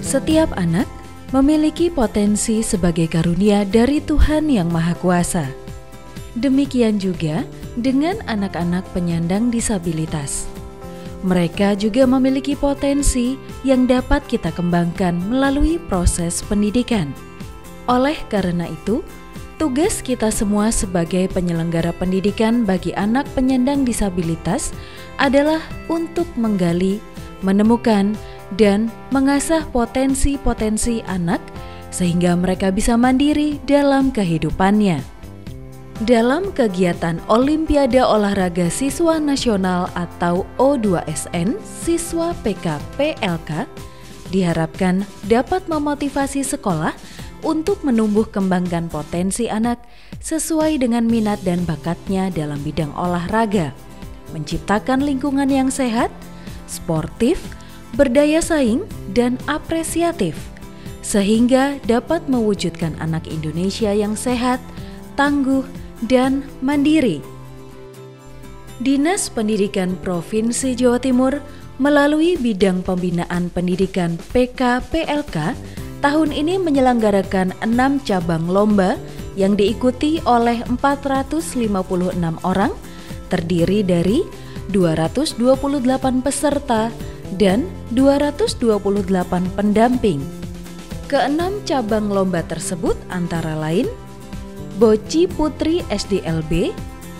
Setiap anak memiliki potensi sebagai karunia dari Tuhan Yang Maha Kuasa. Demikian juga dengan anak-anak penyandang disabilitas. Mereka juga memiliki potensi yang dapat kita kembangkan melalui proses pendidikan. Oleh karena itu, tugas kita semua sebagai penyelenggara pendidikan bagi anak penyandang disabilitas adalah untuk menggali, menemukan, dan mengasah potensi-potensi anak sehingga mereka bisa mandiri dalam kehidupannya. Dalam kegiatan Olimpiade Olahraga Siswa Nasional atau O2SN Siswa PK-PLK diharapkan dapat memotivasi sekolah untuk menumbuh kembangkan potensi anak sesuai dengan minat dan bakatnya dalam bidang olahraga, menciptakan lingkungan yang sehat, sportif, berdaya saing, dan apresiatif, sehingga dapat mewujudkan anak Indonesia yang sehat, tangguh, dan mandiri. Dinas Pendidikan Provinsi Jawa Timur melalui Bidang Pembinaan Pendidikan PK-PLK tahun ini menyelenggarakan 6 cabang lomba yang diikuti oleh 456 orang, terdiri dari 228 peserta dan 228 pendamping. Keenam cabang lomba tersebut antara lain Boci Putri SDLB,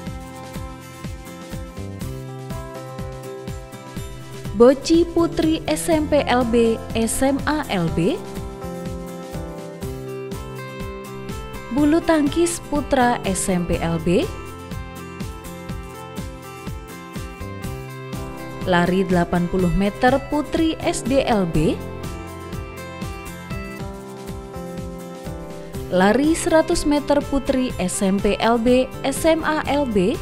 Boci Putri SMP LB SMA LB, Bulu Tangkis Putra SMP LB, Lari 80 meter Putri SDLB, Lari 100 meter Putri SMP LB SMA LB,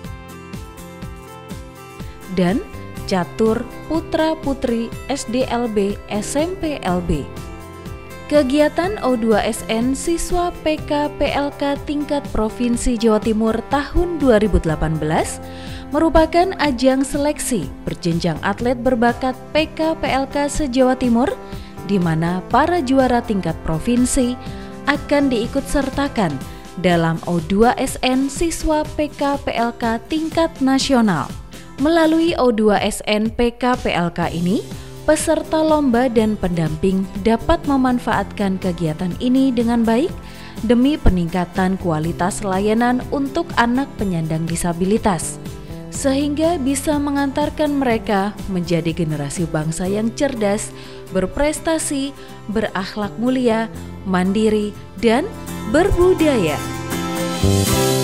dan Catur Putra Putri SDLB SMP LB. Kegiatan O2SN Siswa PK-PLK tingkat Provinsi Jawa Timur tahun 2018 merupakan ajang seleksi berjenjang atlet berbakat PK-PLK se-Jawa Timur, di mana para juara tingkat provinsi akan diikutsertakan dalam O2SN Siswa PK-PLK tingkat nasional. Melalui O2SN PK-PLK ini, peserta lomba dan pendamping dapat memanfaatkan kegiatan ini dengan baik demi peningkatan kualitas layanan untuk anak penyandang disabilitas, sehingga bisa mengantarkan mereka menjadi generasi bangsa yang cerdas, berprestasi, berakhlak mulia, mandiri, dan berbudaya.